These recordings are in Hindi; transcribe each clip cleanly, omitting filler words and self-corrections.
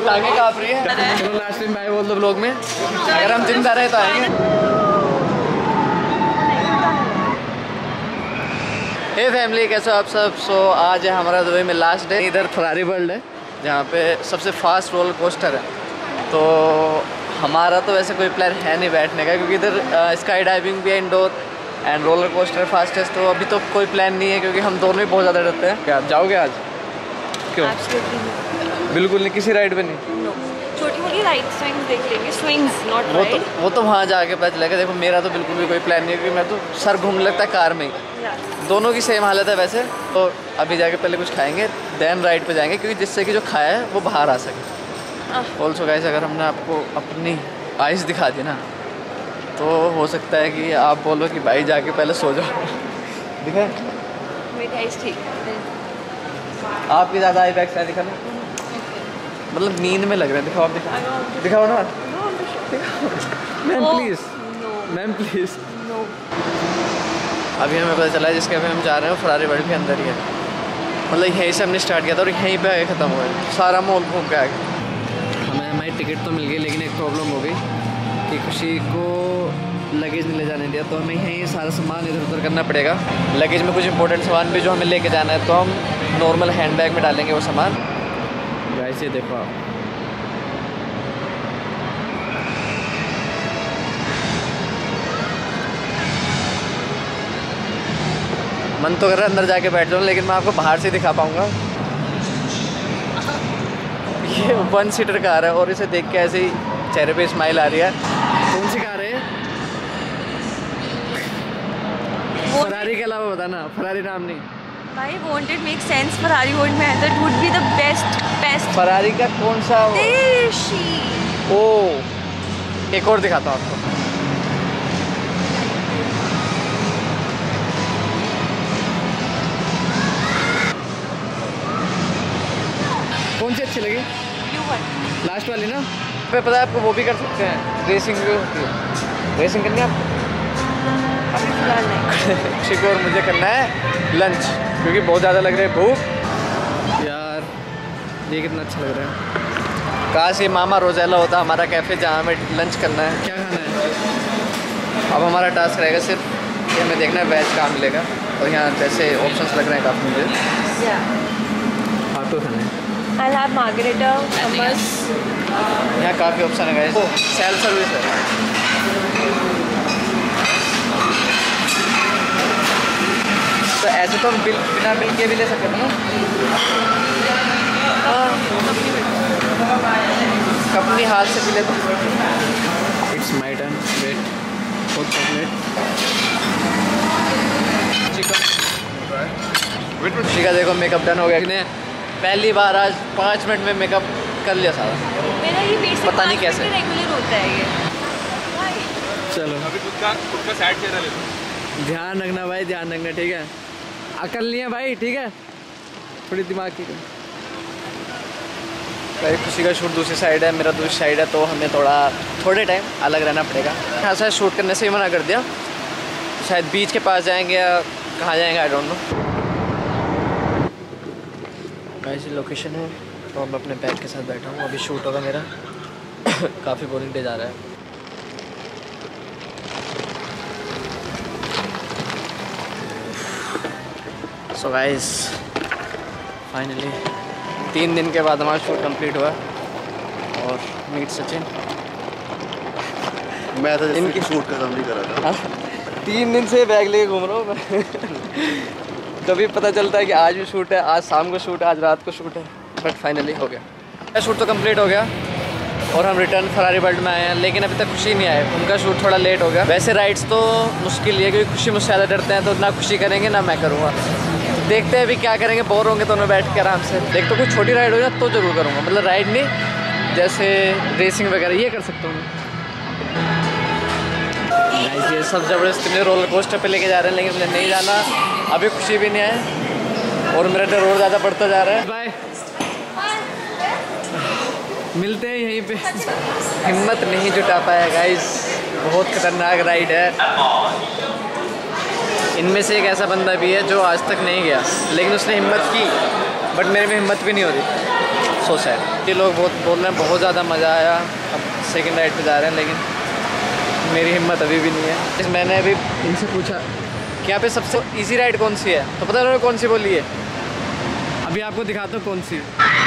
टांगे काँप रही है। चलो लास्ट टाइम बाय बोल दो ब्लॉग में, अगर हम जिंदा रहे तो आएंगे। हे फैमिली, कैसे हो आप सब? सो आज है हमारा दुबई में लास्ट डे। इधर फरारी वर्ल्ड है जहाँ पे सबसे फास्ट रोलर कोस्टर है। तो हमारा तो वैसे कोई प्लान है नहीं बैठने का, क्योंकि इधर स्काई डाइविंग भी है indoor and roller coaster fastest. तो अभी तो कोई प्लान नहीं है, क्योंकि हम दोनों ही बहुत ज़्यादा डरते हैं। क्या आप जाओगे आज? क्यों? बिल्कुल नहीं, किसी राइड पे नहीं। छोटी मोटी राइड स्विंग्स देख लेंगे, स्विंग्स नॉट राइड। वो तो वहाँ जाके पता चलेगा। देखो मेरा तो बिल्कुल भी कोई प्लान नहीं है, क्योंकि मैं तो सर घूमने लगता है कार में ही। दोनों की सेम हालत है वैसे। तो अभी जाके पहले कुछ खाएंगे, देन राइड पे जाएंगे, क्योंकि जिससे कि जो खाया है वो बाहर आ सके। ऑल्सो गाइस, अगर हमने आपको अपनी आइज़ दिखा दी ना, तो हो सकता है कि आप बोलो कि भाई जाके पहले सो जाओ। दिखाए मेरी आइज़ ठीक है। आपकी ज़्यादा आई बैग्स है, दिखा लो। मतलब नींद में लग रहे हैं। दिखाओ, आप दिखाओ ना। Ma'am please, ma'am please. अभी हमें पता चला है जिसके अभी हम जा रहे हैं वो फरारी वर्ल्ड के अंदर ही है। मतलब यहीं से हमने स्टार्ट किया था और यहीं पे आगे ख़त्म हुआ है। सारा मॉल घूम के आ गए। हमें हमारी टिकट तो मिल गई, लेकिन एक प्रॉब्लम हो गई कि खुशी को लगेज नहीं ले जाने दिया। तो हमें यहीं सारा सामान इधर उधर करना पड़ेगा। लगेज में कुछ इंपॉर्टेंट सामान भी जो हमें लेके जाना है, तो हम नॉर्मल हैंड बैग में डालेंगे वो सामान। ऐसे देखो आप, मन तो कर रहा है अंदर जाके बैठ जाऊँ, लेकिन मैं आपको बाहर से दिखा पाऊँगा। ये 1 सीटर कार है और इसे देख के ऐसे ही चेहरे पे स्माइल आ रही है। कौन सी कार है? फरारी के अलावा बताना, फरारी नाम नहीं। भाई won't it make sense? Ferrari won't matter. That would be the best. Ferrari का कौन सा? देशी। ओ, एक और दिखाता हूँ आपको। कौन सी अच्छी लगी? लास्ट वाली ना। पे पता है आपको, वो भी कर सकते हैं, रेसिंग भी होती है। रेसिंग करनी है आपको? अभी फिलहाल नहीं। शिको और मुझे करना है लंच, क्योंकि बहुत ज़्यादा लग रहा है भूख। यार ये कितना अच्छा लग रहा है। काश ये मामा रोज़ेला होता हमारा कैफ़े, जहाँ हमें लंच करना है। क्या खाना है? अब हमारा टास्क रहेगा सिर्फ कि हमें देखना है वेज कहाँ मिलेगा। और यहाँ जैसे ऑप्शंस लग रहे हैं काफ़ी मुझे। आपको खाना है? I'll have margarita, hummus. यहाँ काफ़ी ऑप्शन है गाइस। सेल्फ सर्विस है। तो ऐसे तो हम बिना बिल के भी ले सकते हैं ना। अपनी हाथ से भी ले। It's my turn. Wait for chocolate. ठीक है, देखो मेकअप डन हो गया। इसने पहली बार आज 5 मिनट में मेकअप कर लिया सारा। मेरा ये बेसिक पता नहीं कैसे रेगुलर होता है ये। चलो अभी खुद का साइड चेहरा ले लो। ध्यान रखना भाई, ध्यान रखना, ठीक है? अकल नहीं है भाई, ठीक है? थोड़ी दिमाग की भाई। खुशी का शूट दूसरी साइड है, मेरा दूसरी साइड है, तो हमें थोड़े टाइम अलग रहना पड़ेगा। हाँ शायद शूट करने से ही मना कर दिया। शायद बीच के पास जाएंगे या कहाँ जाएंगे, आई डोंट नो। ऐसी लोकेशन है, तो मैं अपने बैग के साथ बैठा हूँ। अभी शूट होगा मेरा। काफ़ी बोरिंग डे जा रहा है। सो गाइस, फाइनली 3 दिन के बाद हमारा शूट कंप्लीट हुआ। और मीट सचिन। मैं तो इनकी शूट खत्म नहीं करा था। 3 दिन से बैग लेके घूम रहा हूँ मैं। कभी पता चलता है कि आज भी शूट है, आज शाम को शूट है, आज रात को शूट है, बट फाइनली हो गया। शूट तो कंप्लीट हो गया और हम रिटर्न फरारी वर्ल्ड में आए हैं, लेकिन अभी तक खुशी नहीं आए। उनका शूट थोड़ा लेट हो गया। वैसे राइड्स तो मुश्किल ही है, क्योंकि खुशी मुझसे ज़्यादा डरते हैं, तो ना खुशी करेंगे ना मैं करूँगा। देखते हैं अभी क्या करेंगे। बोर होंगे तो उन्हें बैठ के आराम से देख। तो कुछ छोटी राइड हो जाए तो ज़रूर करूँगा, मतलब राइड नहीं, जैसे रेसिंग वगैरह ये कर सकता हूँ। ये सब ज़बरदस्ती मुझे रोलर कोस्टर पे लेके जा रहे हैं, लेकिन मुझे नहीं जाना। अभी खुशी भी नहीं है और मेरा डर और ज़्यादा बढ़ता जा रहा है। बाय, मिलते हैं यहीं पे। हिम्मत नहीं जुटा पाया गाइस, बहुत खतरनाक राइड है। इनमें से एक ऐसा बंदा भी है जो आज तक नहीं गया, लेकिन उसने हिम्मत की, बट मेरे में हिम्मत भी नहीं हो रही। So sad. ये लोग बहुत बोल रहे हैं बहुत ज़्यादा मज़ा आया, अब सेकंड राइड पे जा रहे हैं, लेकिन मेरी हिम्मत अभी भी नहीं है। मैंने अभी इनसे पूछा कि यहाँ पे सबसे इजी राइड कौन सी है, तो पता उन्होंने कौन सी बोली है। अभी आपको दिखाता हूँ कौन सी।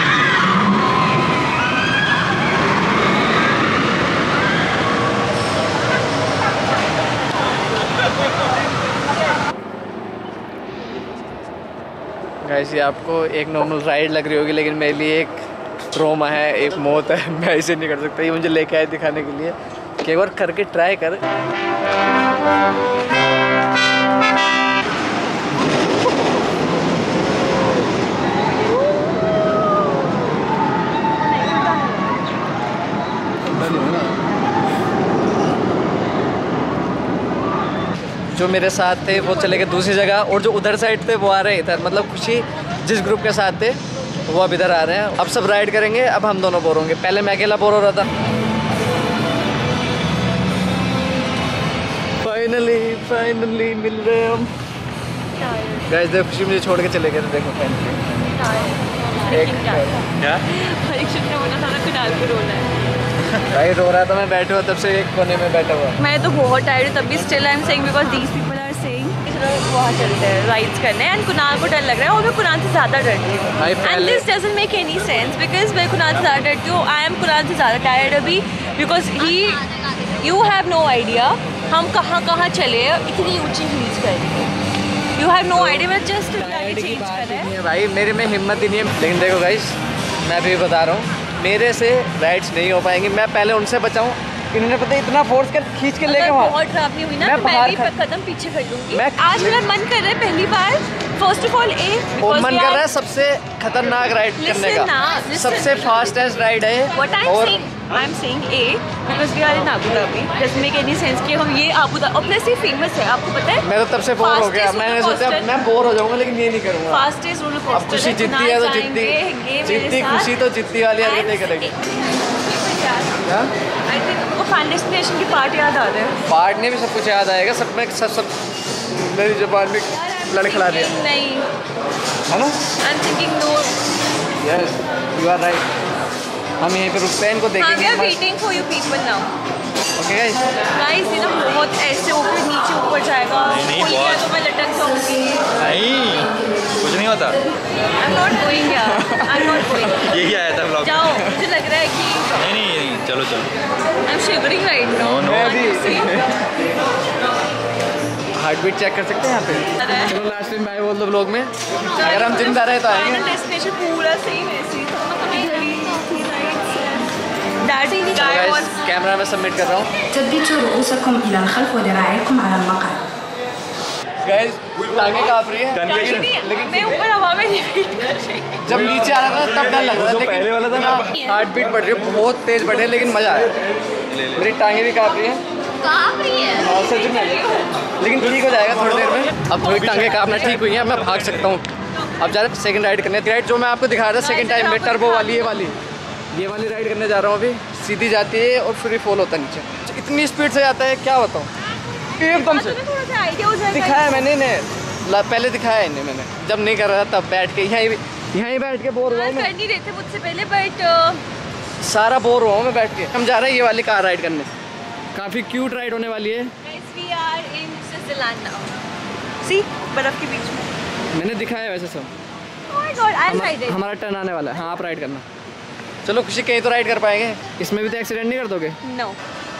गाइस ये आपको एक नॉर्मल राइड लग रही होगी, लेकिन मेरे लिए एक ट्रॉमा है, एक मौत है। मैं ऐसे नहीं कर सकता। ये मुझे लेके आए दिखाने के लिए कि एक बार करके ट्राई कर। जो मेरे साथ थे वो चले गए दूसरी जगह, और जो उधर साइड थे वो आ रहे इधर। मतलब खुशी जिस ग्रुप के साथ थे वो अब इधर आ रहे हैं। अब सब राइड करेंगे, अब हम दोनों बोर होंगे। पहले मैं अकेला बोर हो रहा था। फाइनली मिल रहे हम। गाइस देखो खुशी मुझे छोड़ के चले गए थे। देखो भाई रो रहा था, मैं बैठा हुआ तब से एक कोने में बैठा हुआ। मैं तो बहुत टायर्ड हूँ, तब भी still I am saying because these people are saying चलो वहाँ चलते हैं राइड्स करने। एंड कुणाल को डर लग रहा है, और मैं कुणाल से ज़्यादा डरती हूँ। And this doesn't make any sense because मैं कुणाल से ज़्यादा डरती हूँ। आई एम कुणाल से ज़्यादा टायर्ड अभी, because you have no idea हम कहाँ कहाँ चले इतनी ऊँची हील्स करके। यू हैव नो आइडिया, मैं जस्ट चेंज कर रहे हैं भाई मेरे में हिम्मत ही नहीं है। लेकिन देखो गाइस मैं भी बता रहा हूँ, मेरे से राइड्स नहीं हो पाएंगी। मैं पहले उनसे बचाऊँ, इन्होंने पता इतना फोर्स कर खींच के लेके वहाँ बहुत खराब हुई ना, मैं भी कदम पीछे कर लूँगी। आज मेरा मन कर रहा है पहली बार फर्स्ट ऑफ ऑल और मन कर रहा है सबसे खतरनाक राइड करने का, सबसे फास्टेस्ट राइड है। और I am saying A because we are in Abu Dhabi. Doesn't make any sense कि हम ये Abu Dhabi अपने से फेमस है, आपको पता है। मैं तो तब से बोर हो गया, मैंने सोचा मैं बोर हो जाऊंगा, लेकिन ये नहीं करूँगा। Fastest roller coaster. अब खुशी जीतती है तो जीतती खुशी तो जीतती वाली हरकतें करेगी। आई थिंक वो फाइनल डेस्टिनेशन की पार्ट याद आ रहे हैं। पार्ट में भी सब कुछ याद आएगा, सब में सब मेरी जुबान में लड़खड़ा दिया नहीं है ना। I am thinking no. Yes you are right. हम यहीं पे रुकते हैं, इनको देखेंगे। We are waiting for you people now. Okay guys guys ये ना बहुत ऐसे ऊपर नीचे ऊपर जाएगा, तो मैं लटक जाऊंगी। नहीं कुछ नहीं होता। आई एम नॉट गोइंग यार, आई एम नॉट गोइंग। यही आया था व्लॉग। जाओ, मुझे लग रहा है कि नहीं चलो I am shivering right now. Heartbeat check कर सकते हैं यहाँ पे। चलो लास्ट टाइम बाय बोल दो व्लॉग में, अगर हम जिंदा रहे तो आएंगे। डेस्टिनेशन पूरा सेम ऐसी कैमरा में सबमिट कर रहा हूँ। ثبتوا رؤوسكم إلى الخلف وذراعيكم على المقعد. गाइस टांगे कांप रही है, लेकिन मैं ऊपर हवा में नहीं फील कर रही। जब नीचे आ रहा था तब डर लग रहा था, पहले वाला था ना हार्ट बीट बढ़ रही है, बहुत तेज बढ़ रही है, लेकिन मजा आया। मेरी टांगे भी कांप रही है और सच में, लेकिन ठीक हो जाएगा थोड़ी देर में। अब थोड़ी टांगे कांपना ठीक हुई है, मैं भाग सकता हूँ। अब जा रहे सेकंड राइड करने। राइड जो मैं आपको दिखा रहा था सेकंड टाइम में, टर्बो वाली ये वाली राइड करने जा रहा हूँ अभी। सीधी जाती है और फ्री फॉल होता है नीचे, इतनी स्पीड से जाता है क्या बताऊँ, एकदम से। दिखाया मैंने इन्हें, पहले दिखाया इन्हें मैंने, जब नहीं कर रहा था तब बैठ के यहीं बैठ के बोर हुआ हूँ। कर नहीं रहे थे मुझसे पहले, बट सारा बोर हुआ हूँ मैं बैठ के। हम जा रहे हैं ये वाली कार राइड करने, काफ़ी क्यूट राइड होने वाली है। We are in Switzerland now. See, बर्फ के बीच में। मैंने दिखाया वैसे सब। Oh my God, I'll ride it. हमारा टर्न आने वाला है, हाँ आप राइड करना। चलो खुशी कहीं तो राइड कर पाएंगे, इसमें भी तो एक्सीडेंट नहीं कर दोगे। No.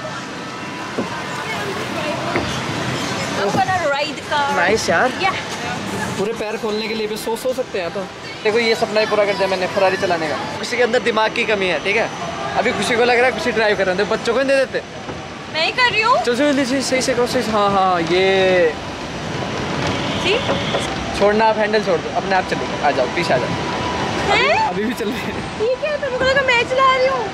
I'm gonna ride car. Nice यार। Yeah. पूरे पैर खोलने के लिए भी सो सकते हैं। तो देखो ये सपना ही पूरा कर दिया मैंने फरारी चलाने का। खुशी के अंदर दिमाग की कमी है, ठीक है। अभी खुशी को लग रहा है खुशी ड्राइव कर रहे हैं, बच्चों को नहीं दे देते। मैं ही कर रही हूँ। चलो जल्दी सही से करो, सही। हाँ ये छोड़ना, आप हैंडल छोड़ दो, अपने आप चलो। आ जाओ पीछे आ जाओ। अभी भी चल रही है। ठीक है, तो मुझे लगा मैं चला रही हूँ।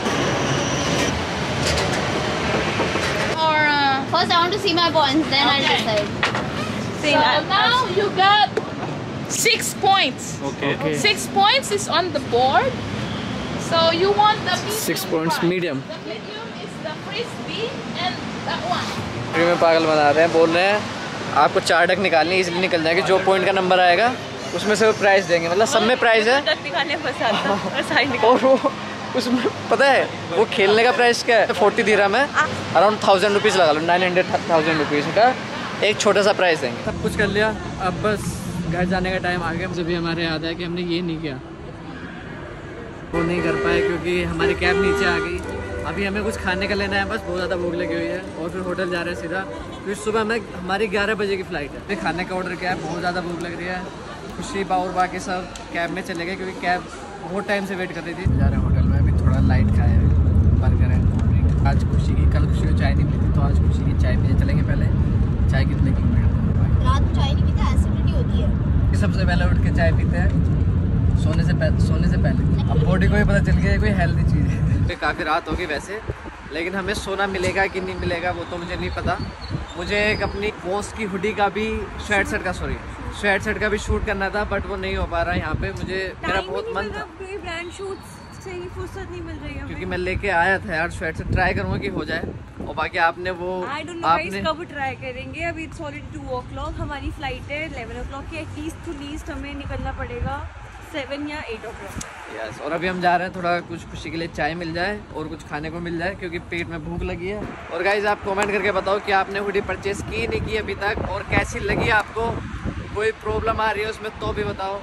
First, I want to see my points, then I'll decide. So now you got 6 points. Okay. 6 points is on the board. So you want the medium 6 points one. medium. The medium is the frisbee and that one. में पागल बना रहे हैं, बोल रहे हैं आपको 4 डक निकालनी है, इसलिए निकल जाएंगे। जो पॉइंट का नंबर आएगा उसमें से वो प्राइस देंगे, मतलब सब में प्राइस है। और वो उसमें पता है वो खेलने का प्राइस क्या है, 40 दिरहम है, अराउंड 1000 रुपीज़ लगा लो, 900,000 रुपीज़ का एक छोटा सा प्राइस देंगे। सब कुछ कर लिया, अब बस घर जाने का टाइम आ गया। जब भी हमारे याद है कि हमने ये नहीं किया, वो नहीं कर पाए क्योंकि हमारी कैब नीचे आ गई। अभी हमें कुछ खाने का लेना है, बस बहुत ज़्यादा भूख लगी हुई है और फिर होटल जा रहे हैं सीधा, क्योंकि सुबह हमारी 11 बजे की फ़्लाइट है। फिर खाने का ऑर्डर किया है, बहुत ज़्यादा भूख लग रही है। खुशी और बाकी सब कैब में चले गए क्योंकि कैब बहुत टाइम से वेट कर रही थी। जा रहे हैं होटल में, अभी थोड़ा लाइट खाए हैं, बर्गर है। आज खुशी की, कल खुशी को चाय नहीं मिली थी तो आज खुशी की चाय पीने चलेंगे। पहले चाय कितने की रात में चाय नहीं पीते, एसिडिटी होती है। सबसे पहले उठ के चाय पीते हैं सोने से पहले। अब बॉडी को भी पता चल गया कोई हेल्दी चीज़ है। काफ़ी रात होगी वैसे, लेकिन हमें सोना मिलेगा कि नहीं मिलेगा वो तो मुझे नहीं पता। मुझे एक अपनी बॉस की हुडी का भी स्वेट शर्ट का भी शूट करना था, बट वो नहीं हो पा रहा है यहाँ पे। मुझे मेरा बहुत मन था, ब्रांड शूट से ही फुर्सत नहीं मिल रही है क्योंकि मैं लेके आया था यार स्वेट शर्ट, ट्राई करूँगा कि हो जाए। और बाकी आपने वो आपने कब ट्राई करेंगे, अभी इट्स ऑलरेडी 2 o'clock, हमारी फ्लाइट है 11 o'clock की। एटलीस्ट टू लीस्ट हमें निकलना पड़ेगा 7 या 8 o'clock। यस, और अभी हम जा रहे हैं, थोड़ा कुछ खुशी के लिए चाय मिल जाए और कुछ खाने को मिल जाए क्योंकि पेट में भूख लगी है। और गाइज आप कमेंट करके बताओ कि आपने हुडी परचेस की नहीं की अभी तक और कैसी लगी आपको, कोई प्रॉब्लम आ रही है उसमें तो भी बताओ।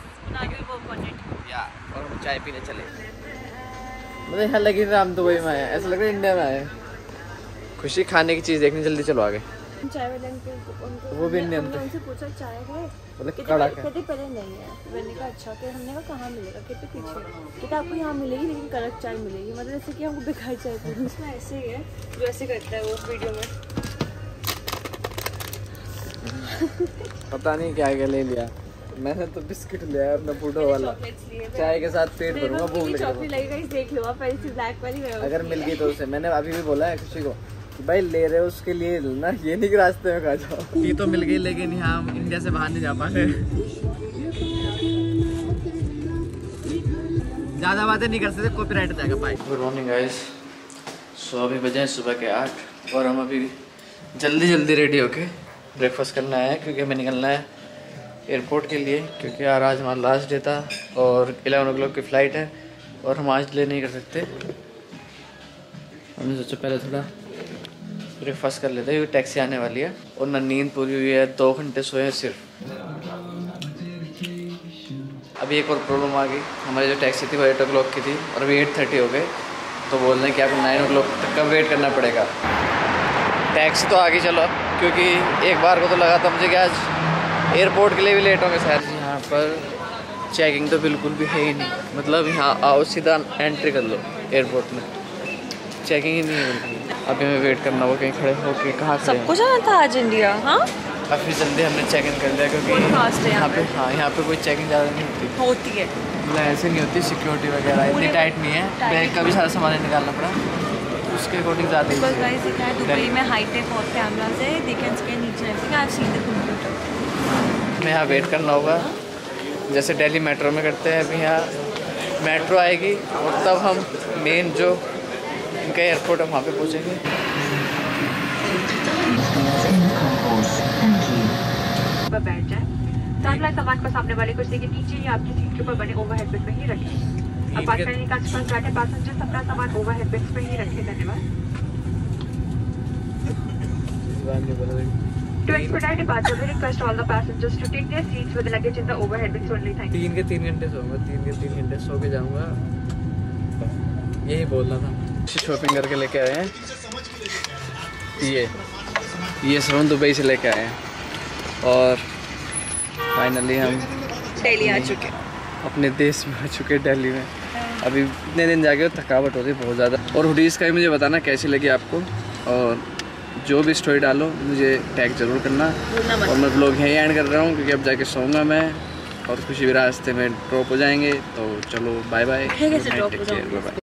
या और हम चाय पीने चले। मुझे यहाँ लगी था हम दुबई में आए, ऐसा लग रहा है इंडिया में आए। खुशी खाने की चीज़ देखनी, जल्दी चलो आगे। चाय वाले अंकल वो भी इंडियन थे, उनसे पूछा चाय है, कहते पहले नहीं है। मैंने कहा अच्छा, फिर हमने कहा कहाँ मिलेगा, कहते पीछे, कहते आपको यहाँ मिलेगी लेकिन कड़क चाय मिलेगी। मतलब जैसे कि हमको बेकार चाय पीनी, उसमें ऐसे ही है जो ऐसे करता है वो वीडियो में। पता नहीं क्या क्या ले लिया, मैंने तो बिस्किट लिया है अपना बूढ़ो वाला, चाय के साथ पेट भरूंगा। भूख लगी, देख लो आप ब्लैक वाली अगर मिल गई तो उसे। मैंने अभी भी बोला है खुशी को भाई ले रहे हो उसके लिए ना, ये नहीं कि रास्ते में खा जाओ। ये तो मिल गई लेकिन यहाँ इंडिया से बाहर नहीं जा पा रहे, ज़्यादा बातें नहीं कर सकते, कॉपीराइट आ जाएगा भाई। गुड मॉर्निंग गाइस, सो अभी बजे सुबह के 8 और हम अभी जल्दी रेडी होके ब्रेकफास्ट करना है क्योंकि हमें निकलना है एयरपोर्ट के लिए, क्योंकि यार आज हमारा लास्ट डे था और 11 o'clock की फ़्लाइट है और हम आज डिले नहीं कर सकते। हमने सोचा पहले थोड़ा ब्रेकफास्ट कर लेते हैं क्योंकि टैक्सी आने वाली है और ना नींद पूरी हुई है, 2 घंटे सोए हैं सिर्फ। अभी एक और प्रॉब्लम आ गई, हमारी जो टैक्सी थी वो 8 o'clock की थी और अभी 8:30 हो गए, तो बोल रहे हैं कि आपको 9 o'clock तक का वेट करना पड़ेगा। टैक्सी तो आगे चलो क्योंकि एक बार को तो लगा था मुझे कि आज एयरपोर्ट के लिए भी लेट होंगे शायद। यहाँ पर चेकिंग तो बिल्कुल भी है ही नहीं, मतलब यहाँ आओ सीधा एंट्री कर लो एयरपोर्ट में, चेकिंग ही नहीं है बिल्कुल। अभी हमें वेट करना होगा कहीं खड़े होके। कहाँ सबको जाना था आज इंडिया। हाँ काफ़ी जल्दी हमने चेक इन कर लिया क्योंकि यहाँ पे यहाँ पे कोई चेकिंग ज़्यादा नहीं होती है, मतलब ऐसे नहीं होती, सिक्योरिटी वगैरह इतनी टाइट नहीं है। बैग का भी सारा सामान निकालना पड़ा, उसके अकॉर्डिंग ज़्यादा दुबई में हाईटेक और कैमराज है, दे कैन स्कैन नीचे everything, I have seen the computer. हमें यहाँ वेट करना होगा जैसे दिल्ली मेट्रो में करते हैं। अभी यहाँ मेट्रो आएगी और तब हम मेन जो इनका एयरपोर्ट है वहाँ पे पहुँचेंगे। बैठ जाए, सामान को सामने वाले कुर्सी के नीचे या आपकी सीट के ऊपर बने ओवरहेड बिन में ही रखें। अब पास बैठे पैसेंजर्स अपना सामान ओवरहेड बिन में ही रखें। धन्यवाद। To expedite departure, we request all the passengers to take their seats with the luggage in the overhead bins only. Thank you. 3 के 3 घंटे सोऊंगा, 3 घंटे सो के जाऊँगा, यही बोलना था। शॉपिंग करके लेके आए हैं, ये सब हम दुबई से लेके आए हैं और फाइनली हम दिल्ली आ चुके, अपने देश में आ चुके दिल्ली में। अभी इतने दिन जाके थकावट होती है बहुत ज़्यादा। और हुडीज़ का भी मुझे बताना कैसी लगी आपको, और जो भी स्टोरी डालो मुझे टैग जरूर करना। और मैं ब्लॉग यहीं एंड कर रहा हूँ क्योंकि अब जाके सोऊंगा मैं और खुशी भी रास्ते में ड्रॉप हो जाएंगे। तो चलो बाय बाय।